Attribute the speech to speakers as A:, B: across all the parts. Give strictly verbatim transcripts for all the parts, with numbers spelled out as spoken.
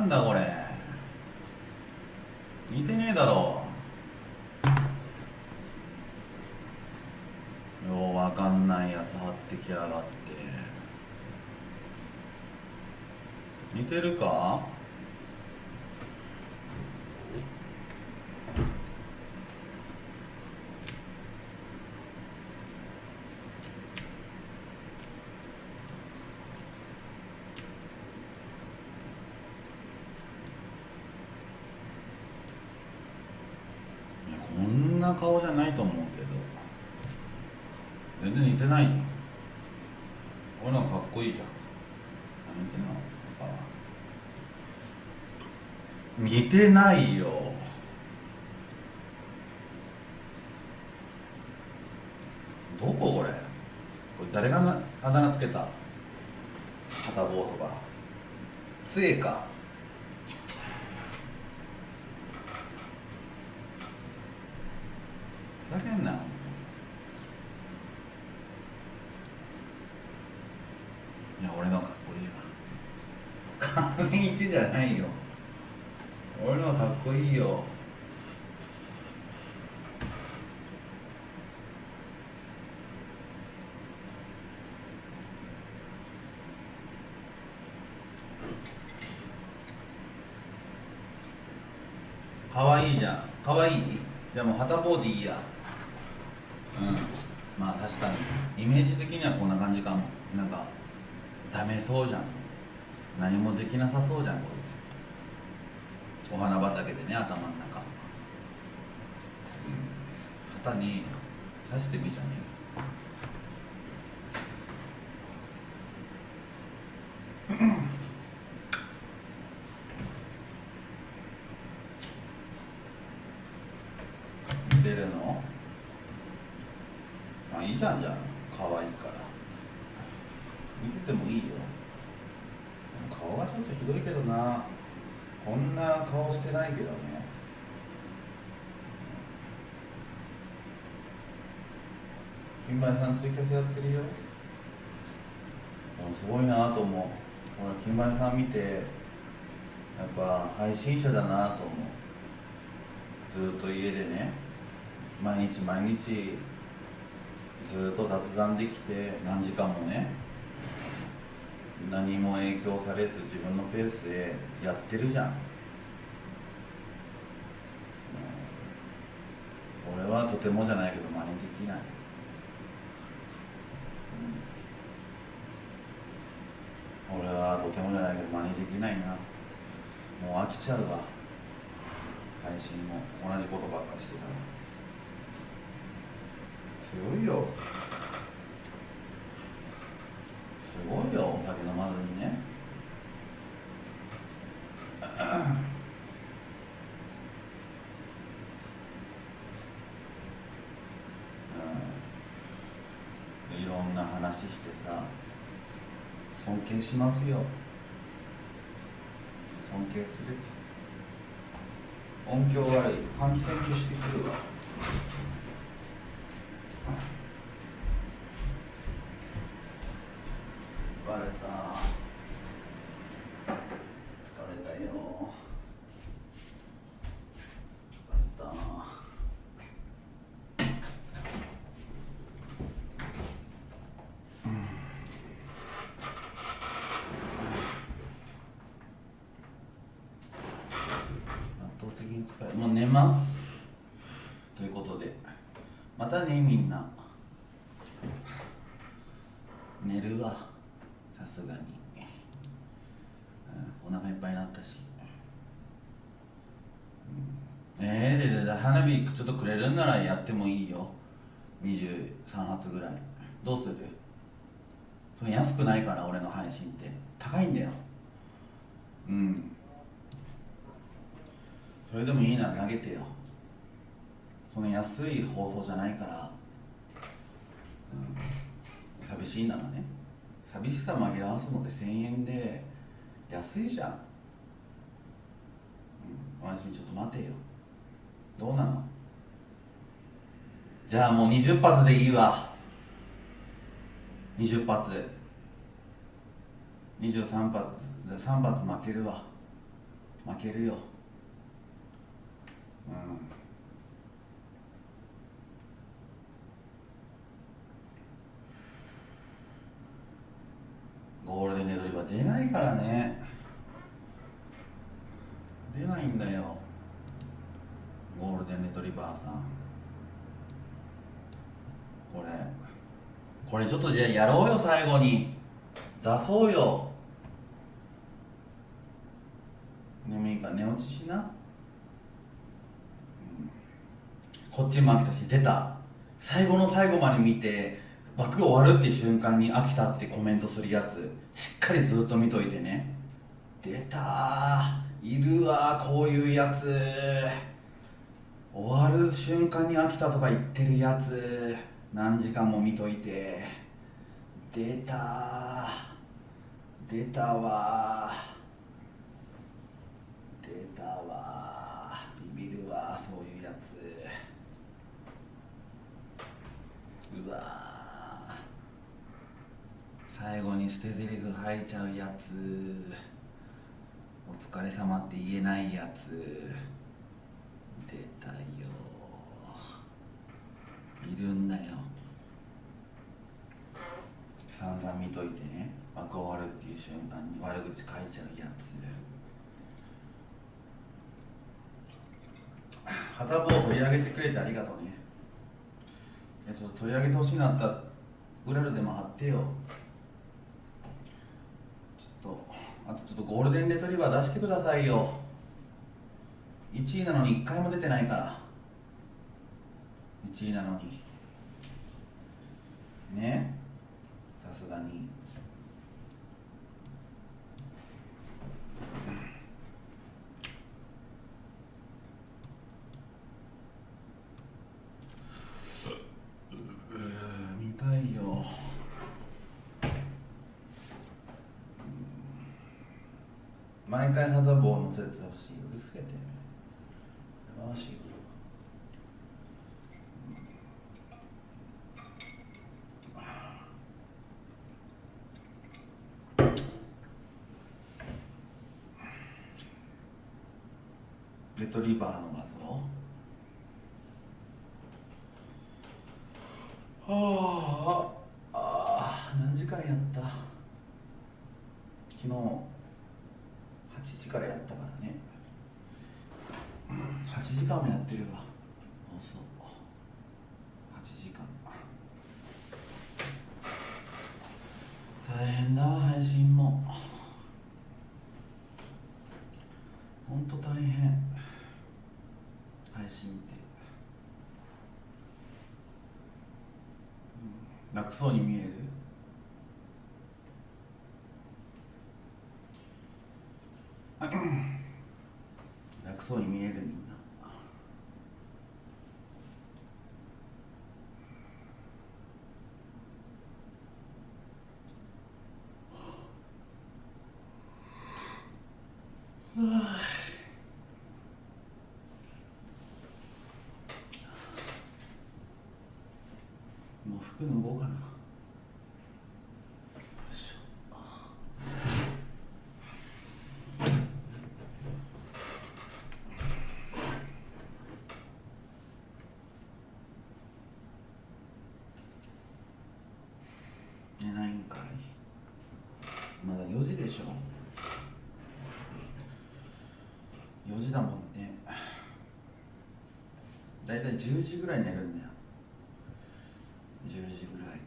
A: なんだこれ、似てねえだろ。ようわかんないやつ貼ってきやがって。似てるか。こんな顔じゃないと思うけど、全然似てないよ。俺の方がかっこいいじゃん。似てんの？似てないよ。どここれ。これ誰がなあだ名つけた？はたぼうとかつえか。ふざけんなよ。いや、俺のかっこいいわ。完全に似てじゃないよ。俺のかっこいいよ。かわいいじゃん。かわいい。じゃあもうはたぼうでいいや。うん、まあ確かにイメージ的にはこんな感じかも。なんかダメそうじゃん。何もできなさそうじゃんこいつ。お花畑でね、頭の中、うん、旗に刺してみじゃねえ。似てるの？まあいいじゃん。じゃあ可愛いから見ててもいいよ。顔がちょっとひどいけどな。こんな顔してないけどね。金梅さんツイキャスやってるよ。すごいなと思う。俺金梅さん見てやっぱ配信者だなと思う。ずっと家でね、毎日毎日ずっと雑談できて何時間もね、何も影響されず自分のペースでやってるじゃん。俺はとてもじゃないけど真似できない。うん、俺はとてもじゃないけど真似できないな。もう飽きちゃうわ。配信も同じことばっかしてたら。強いよ。すごいよ、お酒飲まずにね。うん、いろんな話してさ、尊敬しますよ。尊敬する。音響悪い。換気扇消してくるわ。バレた。疲れたよ。疲れた。うん、圧倒的に疲れる。もう寝ますということで、またねみんな。寝るわ、さすがに、うん、お腹いっぱいになったし、うん、えー、でで花火ちょっとくれるんならやってもいいよ。にじゅうさん発ぐらい。どうする？それ安くないから。俺の配信って高いんだよ。うん、それでもいいなら投げてよ。その安い放送じゃないから、うん、寂しいならね。寂しさ紛らわすのでせんえんで安いじゃん。うん、おやすみ。ちょっと待てよ。どうなの？じゃあもうにじゅっ発でいいわ。にじゅっ発、にじゅうさん発でさん発負けるわ。 負けるよ。うん、ゴールデンレトリバー出ないからね。出ないんだよ、ゴールデンレトリバーさん。これこれちょっとじゃあやろうよ、最後に出そうよ。眠いから寝落ちしな、うん、こっちも飽きたし。出た、最後の最後まで見て枠終わるっていう瞬間に飽きたってコメントするやつ、しっかりずっと見といてね。出たー、いるわこういうやつ。終わる瞬間に飽きたとか言ってるやつ、何時間も見といて。出た出たわ出たわビビるわ、そういうやつ。うわ最後に捨て台詞吐いちゃうやつ、お疲れ様って言えないやつ。出たよ、いるんだよ。散々見といてね、枠終わるっていう瞬間に悪口書いちゃうやつ。はたぼう取り上げてくれてありがとうね。いやちょっと取り上げてほしいなったらウラルでも貼ってよ。ちょっとあとちょっとゴールデンレトリバー出してくださいよ。いちいなのにいっかいも出てないから。いちいなのにね、さすがに。見たいよ。毎回肌棒乗せてほしい。うるせえてやらしいわ。レトリバーの画像。はあああ、何時間やった。昨日はちじからやったからね。はちじかんもやってるわ。そうそうはちじかん。大変だわ、配信も。ほんと大変、配信って。楽そうに見える。楽そうに見える、みんな。もう服脱ごうかな。寝ないんかい。まだよじでしょ。よじだもんね。だいたいじゅうじぐらい寝るんだよ。じゅうじぐらい。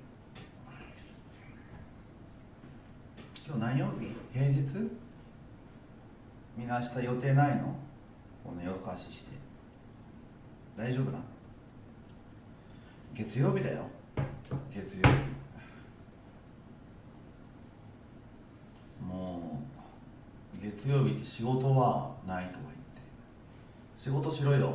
A: 今日何曜日？平日？みんな明日予定ないの？この夜更かしして大丈夫な？月曜日だよ、月曜日。もう月曜日って仕事はないとか言って、仕事しろよ。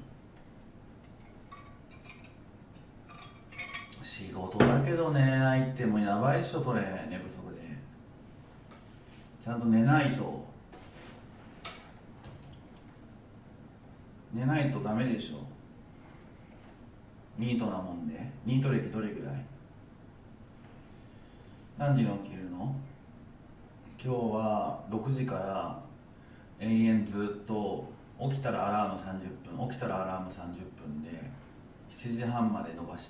A: 仕事だけど寝れないってもうやばいっしょ、それ。寝不足でちゃんと寝ないと。寝ないとダメでしょ。ニートなもんで。ニート歴どれぐらい？何時に起きるの？今日はろくじから永遠ずっと起きたらアラームさんじゅっぷん、起きたらアラームさんじゅっぷんでしちじはんまで伸ばした、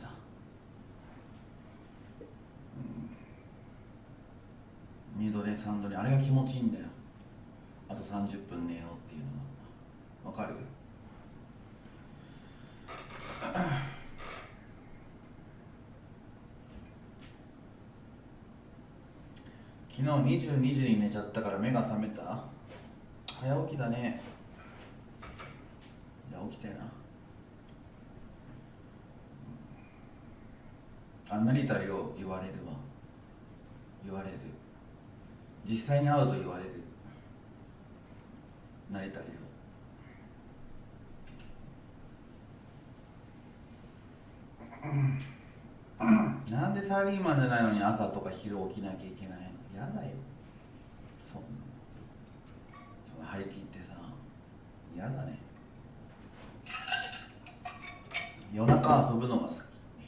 A: うん、にど寝さんど寝、あれが気持ちいいんだよ。あとさんじゅっぷん寝ようっていうのがわかる？昨日にじゅうにじに寝ちゃったから目が覚めた。早起きだね。じゃあ起きてな。あんなにたりを言われるわ。言われる。実際に会うと言われる。成田凌。なんでサラリーマンじゃないのに朝とか昼起きなきゃいけないの？やだよ。そんなその張り切ってさ、やだね。夜中遊ぶのが好き。うん、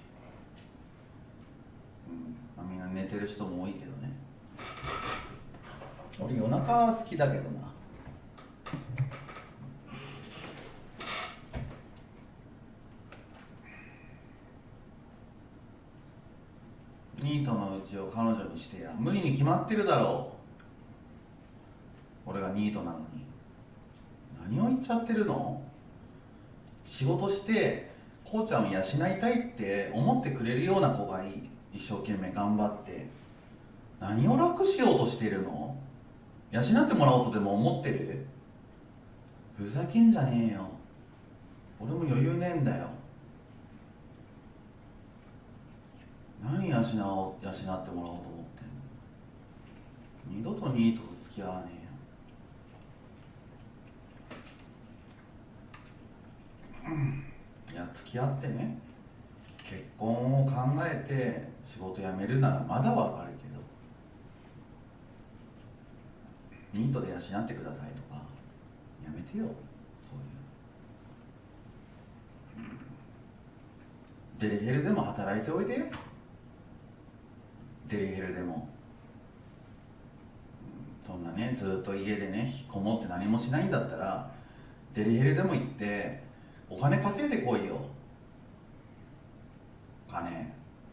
A: まあ、みんな寝てる人も多いけどね。俺夜中は好きだけどな。ニートのうちを彼女にしてや。無理に決まってるだろう。俺がニートなのに。何を言っちゃってるの？仕事してこうちゃんを養いたいって思ってくれるような子がいい。一生懸命頑張って。何を楽しようとしてるの？養ってもらおうとでも思ってる？ふざけんじゃねえよ。俺も余裕ねえんだよ。何養おう養ってもらおうと思ってんの？二度とニートと付き合わねえよ。いや、付き合ってね、結婚を考えて仕事辞めるならまだわかるけど、ニートで養ってくださいとかやめてよ。そういう、デリヘルでも働いておいで。デリヘルでも、そんなね、ずっと家でね引きこもって何もしないんだったらデリヘルでも行ってお金稼いでこいよ。金、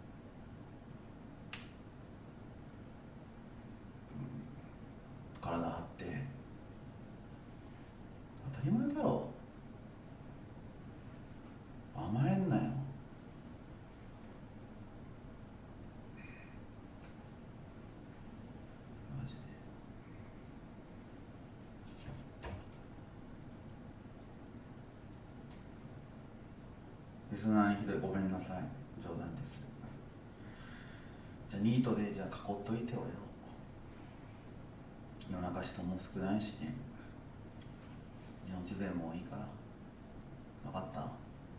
A: 体張って当たり前だろ。甘えんなよ。マジで。リスナーにひどい、ごめんなさい、冗談です。じゃあニートでじゃあ囲っといて俺を。夜中人も少ないしね。日本地でもいいから。分かった？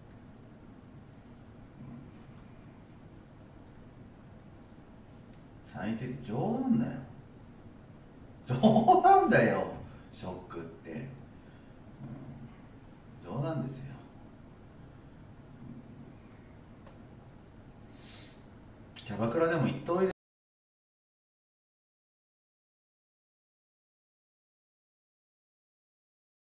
A: 最低で冗談だよ。冗談だよ、ショックって、うん、冗談ですよ。キャバクラでも行っておいで。